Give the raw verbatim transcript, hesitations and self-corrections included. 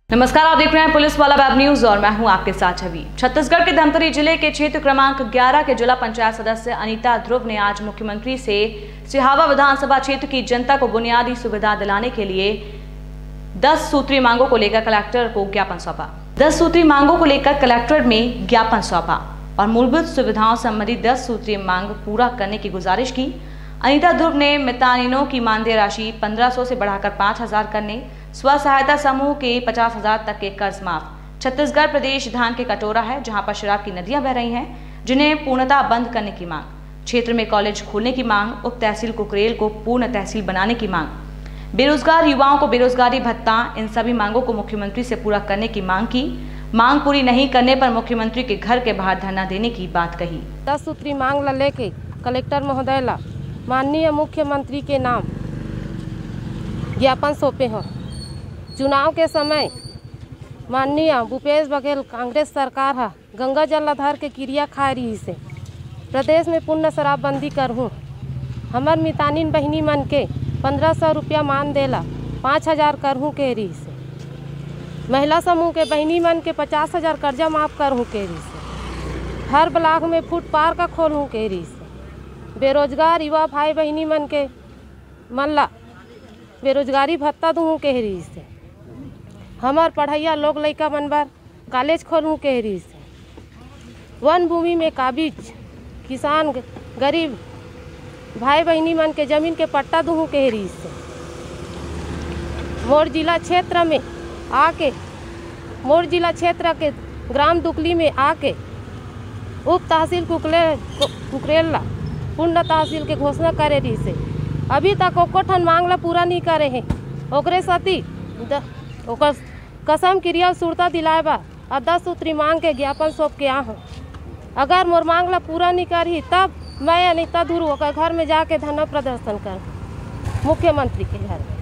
नमस्कार, आप देख रहे हैं पुलिस वाला वेब न्यूज और मैं हूं आपके साथ छवि। छत्तीसगढ़ के धमतरी जिले के क्षेत्र क्रमांक ग्यारह के जिला पंचायत सदस्य अनीता ध्रुव ने आज मुख्यमंत्री से सिहावा विधानसभा क्षेत्र की जनता को बुनियादी सुविधा दिलाने के लिए दस सूत्रीय मांगों को लेकर कलेक्टर को ज्ञापन सौंपा। दस सूत्रीय मांगों को लेकर कलेक्टर में ज्ञापन सौंपा और मूलभूत सुविधाओं संबंधी दस सूत्रीय मांग पूरा करने की गुजारिश की। अनीता ध्रुव ने मितानिनों की मानदेय राशि पंद्रह सौ से बढ़ाकर पाँच हजार करने, स्व सहायता समूह के पचास हजार तक के कर्ज माफ। छत्तीसगढ़ प्रदेश धान के कटोरा है जहां पर शराब की नदियां बह रही हैं, जिन्हें पूर्णतः बंद करने की मांग। क्षेत्र में कॉलेज खोलने की मांग, उप तहसील कुकरेल को पूर्ण तहसील बनाने की मांग, बेरोजगार युवाओं को बेरोजगारी भत्ता, इन सभी मांगों को मुख्यमंत्री से पूरा करने की मांग की। मांग पूरी नहीं करने पर मुख्यमंत्री के घर के बाहर धरना देने की बात कही। दस सूत्री मांग ला लेके कलेक्टर महोदय ला माननीय मुख्यमंत्री के नाम ज्ञापन सौंपे हैं। चुनाव के समय माननीय भूपेश बघेल कांग्रेस सरकार है गंगा जलाधार के क्रिया खा रही से प्रदेश में पूर्ण शराबबंदी करहूँ। हमार मितानिन बहनी मन के पंद्रह सौ रुपया मान देला पाँच हजार करहूँ के रही से। महिला समूह के बहनी मन के पचास हजार कर्जा माफ करहूँ के रही से। हर ब्लॉक में फूड पार्क खोलूँ के रही से। बेरोजगार युवा भाई बहनी मन के मन ला बेरोजगारी भत्ता दूँ के रही से। हमार पढ़ैया लोग लड़का मन बर कॉलेज खोलूँ के रही से। वन भूमि में काबिज किसान गरीब भाई बहनी मन के जमीन के पट्टा दूँ के रही से। मोर जिला क्षेत्र में आके मोर जिला क्षेत्र के ग्राम दुकली में आके उप तहसील कुकले कुकरेल ला पूर्ण तहसील के घोषणा करे रही से। अभी तक ओको ठन मांग ला पूरा नहीं करे हैं। ओकरे साथी ओकर कसम क्रिया सुरता दिलाए बा और दस सूत्री मांग के ज्ञापन सौंप के आ हूँ। अगर मोर मांग ला पूरा नहीं करी तब मैं अनीता ध्रुव ओकर घर में जाके धरना प्रदर्शन कर मुख्यमंत्री के घर।